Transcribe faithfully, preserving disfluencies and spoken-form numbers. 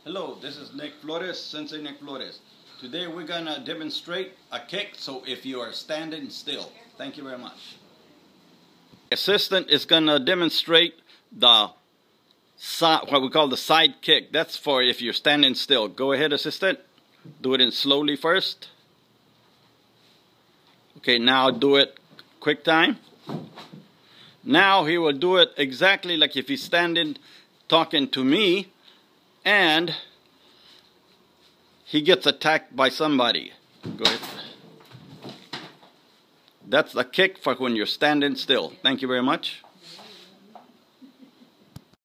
Hello, this is Nick Flores, Sensei Nick Flores. Today we're gonna demonstrate a kick, so if you are standing still. Thank you very much. Assistant is gonna demonstrate the side, what we call the side kick. That's for if you're standing still. Go ahead, assistant. Do it in slowly first. Okay, now do it quick time. Now he will do it exactly like if he's standing talking to me and he gets attacked by somebody. Go ahead. That's the kick for when you're standing still. Thank you very much.